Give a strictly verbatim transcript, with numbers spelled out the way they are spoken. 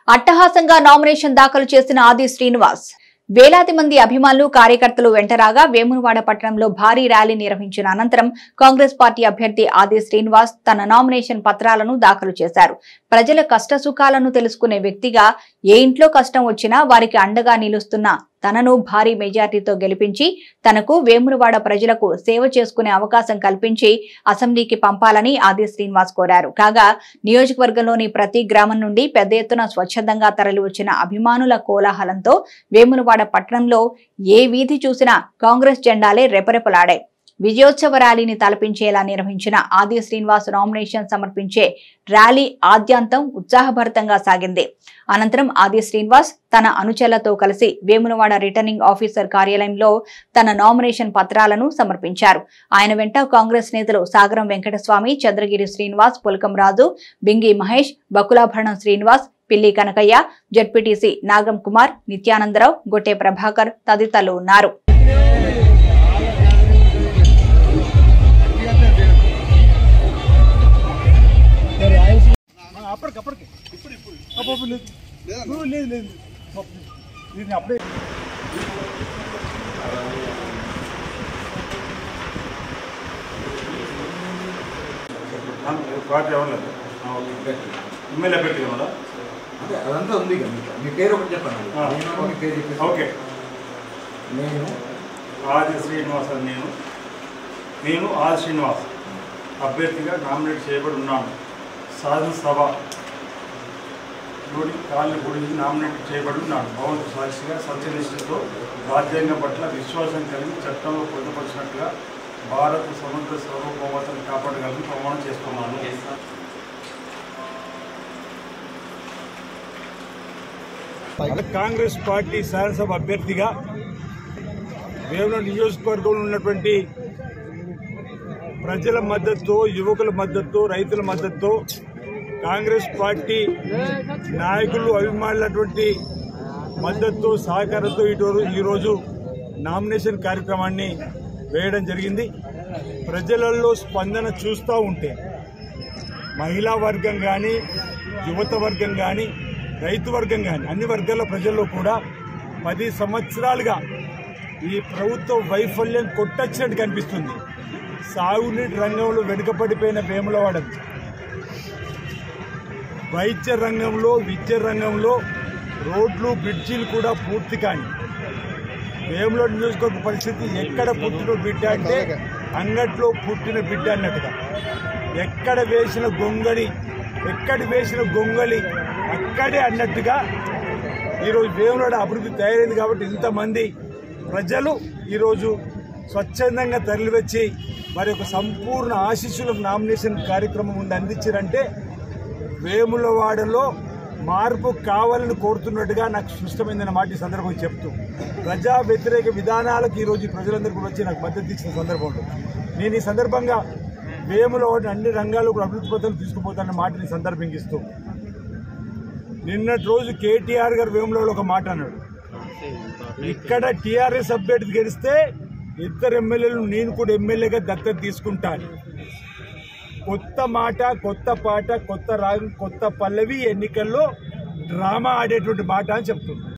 అట్టహాసంగా నామినేషన్ దాఖలు చేసిన ఆది శ్రీనివాస్ వేలాది మంది అభిమానులు కార్యకర్తలు వెంటరాగా వేములవాడ పట్టణంలో భారీ ర్యాలీ నిర్వహించిన అనంతరం కాంగ్రెస్ పార్టీ అభ్యర్థి ఆది శ్రీనివాస్ తన నామినేషన్ పత్రాలను దాఖలు చేశారు. ప్రజల కష్టసుఖాలను తెలుసుకునే వ్యక్తిగా ఏ ఇంట్లో కష్టం వచ్చినా వారికి అండగా నిలుస్తున్న తనను భారీ మెజార్టీతో గెలిపించి తనకు వేములవాడ ప్రజలకు సేవ చేసుకునే అవకాశం కల్పించి అసెంబ్లీకి పంపాలని ఆది శ్రీనివాస్ కోరారు. కాగా నియోజకవర్గంలోని ప్రతి గ్రామం నుండి పెద్ద ఎత్తున స్వచ్ఛందంగా తరలివచ్చిన అభిమానుల కోలాహలంతో వేములవాడ పట్టణంలో ఏ వీధి చూసినా కాంగ్రెస్ జెండాలే రెపరెపలాడాయి. విజయోత్సవ ర్యాలీని తలపించేలా నిర్వహించిన ఆది శ్రీనివాస్ నామినేషన్ సమర్పించే ర్యాలీ ఆద్యంతం ఉత్సాహభరితంగా సాగింది. అనంతరం ఆది శ్రీనివాస్ తన అనుచరులతో కలిసి వేములవాడ రిటర్నింగ్ ఆఫీసర్ కార్యాలయంలో తన నామినేషన్ పత్రాలను సమర్పించారు. ఆయన వెంట కాంగ్రెస్ నేతలు సాగరం వెంకటస్వామి, చంద్రగిరి శ్రీనివాస్, పులకం రాజు, బింగి మహేష్, బకులాభరణం శ్రీనివాస్, పిల్లి కనకయ్య, జెడ్పీటీసీ నాగం కుమార్, నిత్యానందరావు, గొట్టె ప్రభాకర్ తదితరులు ఉన్నారు. అప్పటికప్పటికి ఇప్పుడు ఇప్పుడు లేదు లేదు లేదు దీన్ని అప్పుడే పార్టీ అవ్వలేదు ఎమ్మెల్యే అభ్యర్థి కదా అదే అదంతా ఉంది కదా. మీ పేరు ఒకటి చెప్పండి. మీ పేరు చెప్పి ఓకే. నేను ఆది శ్రీనివాస్ అని నేను నేను ఆది శ్రీనివాస్ అభ్యర్థిగా నామినేట్ చేయబడి ఉన్నాను. శాసనసభ లోని కాళ్ళ గురించి నామినేట్ చేయబడి ఉన్నాను. భవన్ సాక్షిగా సత్యనిష్టతో రాజ్యాంగం పట్ల విశ్వాసం కలిగి చట్టంలో పొందుపరిచినట్టుగా భారత సముద్ర సార్వభౌమతను కాపాడగలని ప్రమాణం చేస్తున్నాను. కాంగ్రెస్ పార్టీ శాసనసభ అభ్యర్థిగా వేములవాడ నియోజకవర్గంలో ఉన్నటువంటి ప్రజల మద్దతు, యువకుల మద్దతు, రైతుల మద్దతు, కాంగ్రెస్ పార్టీ నాయకులు అభిమానులటువంటి మద్దతు సహకారంతో ఇటు ఈరోజు నామినేషన్ కార్యక్రమాన్ని వేయడం జరిగింది. ప్రజలలో స్పందన చూస్తూ ఉంటే మహిళా వర్గం కానీ, యువత వర్గం కానీ, రైతు వర్గం కానీ అన్ని వర్గాల ప్రజల్లో కూడా పది సంవత్సరాలుగా ఈ ప్రభుత్వ వైఫల్యం కొట్టొచ్చినట్టు కనిపిస్తుంది. సాగునీటి రంగంలో వెనుకబడిపోయిన వేములవాడ, వైద్య రంగంలో, విద్య రంగంలో రోడ్లు, బ్రిడ్జీలు కూడా పూర్తి కాని వేములవాడ నియోజకవర్గ పరిస్థితి ఎక్కడ పుట్టిన బిడ్డ అంటే అంగట్లో పుట్టిన బిడ్డ అన్నట్టుగా, ఎక్కడ వేసిన గొంగళి ఎక్కడ వేసిన గొంగళి అక్కడే అన్నట్టుగా ఈరోజు వేములవాడ అభివృద్ధి తయారైంది. కాబట్టి ఇంతమంది ప్రజలు ఈరోజు స్వచ్ఛందంగా తరలివచ్చి మరి ఒక సంపూర్ణ ఆశీస్సులకు నామినేషన్ కార్యక్రమం ముందు అందించారంటే వేములవాడలో మార్పు కావాలని కోరుతున్నట్టుగా నాకు స్పష్టమైందన్న మాట ఈ సందర్భంగా చెప్తూ, ప్రజా వ్యతిరేక విధానాలకు ఈరోజు ప్రజలందరూ కూడా వచ్చి నాకు మద్దతు ఇచ్చిన సందర్భంలో నేను ఈ సందర్భంగా వేములవాడ అన్ని రంగాల్లో కూడా అభివృద్ధి పథకాలు తీసుకుపోతానన్న మాటని సందర్భింగిస్తూ, నిన్నటి రోజు కేటీఆర్ గారు వేములవాడలో ఒక మాట అన్నాడు, ఇక్కడ టీఆర్ఎస్ అభ్యర్థి గెలిస్తే ఇద్దరు ఎమ్మెల్యేలు నేను కూడా ఎమ్మెల్యేగా దత్తత తీసుకుంటాను. కొత్త మాట, కొత్త పాట, కొత్త రాగం, కొత్త పల్లవి ఎన్నికల్లో డ్రామా ఆడేటువంటి మాట అని చెప్తుంది.